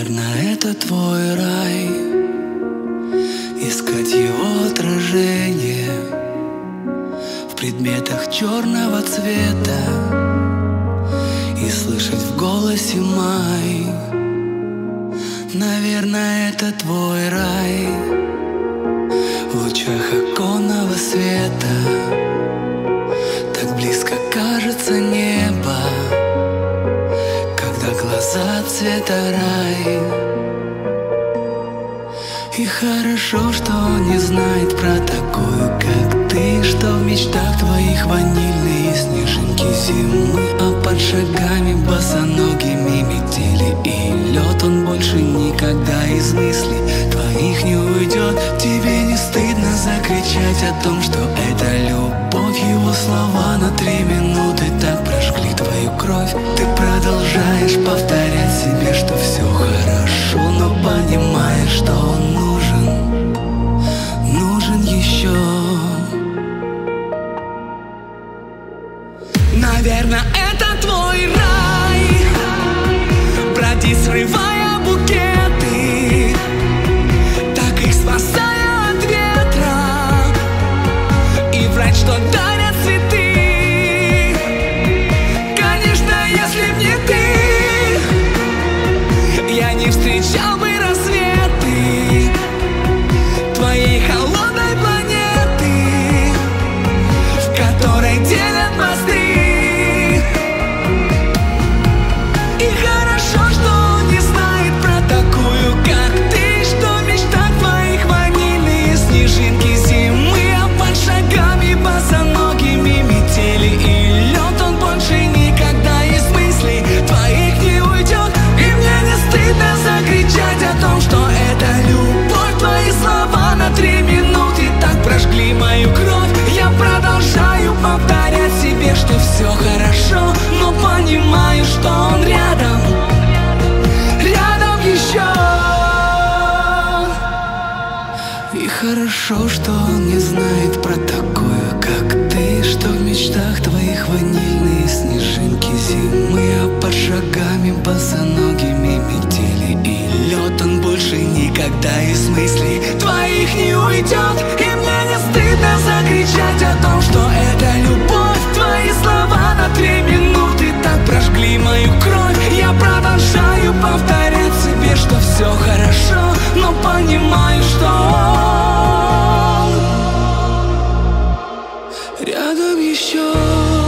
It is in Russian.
Наверное, это твой рай, искать его отражение в предметах черного цвета и слышать в голосе май. Наверное, это твой рай, в лучах оконного света так близко кажется небо, когда глаза цвета рай. И хорошо, что он не знает про такую, как ты, что в мечтах твоих ванильные снежинки зимы, а под шагами босоногими метели и лед. Он больше никогда из мыслей твоих не уйдет. Тебе не стыдно закричать о том, что это любовь? Его слова на 3 минуты так прожгли твою кровь. Ты продолжаешь повторять себе, что все хорошо, но понимаешь, что он нужен еще. Наверное, это твой рай, броди, срывая букеты, так их спасая от ветра, и врать, что дарят цветы. Конечно, если б не ты, я не встречал бы рассветы твоей холодной планеты, в которой делят мосты. И хорошо, что он не знает про такую, как ты, что в мечтах твоих ванильные снежинки зимы, а под шагами босоногими метели и лед. Он больше никогда из мыслей твоих не уйдет. И мне не стыдно закричать о том, что это любовь. Твои слова на 3 минуты так прожгли мою кровь. Я продолжаю повторять себе, что все хорошо, но понимаю, что он рядом еще. И хорошо, что он не знает про такую, как ты, что в мечтах твоих ванильные снежинки зимы, а под шагами босоногими метели и лед. Он больше никогда из мыслей твоих не уйдет. И мне не стыдно закричать о том, что это любовь. Твои слова на 3 минуты так прожгли мою кровь. Я продолжаю повторять себе, что все хорошо, но понимаю, что он рядом еще.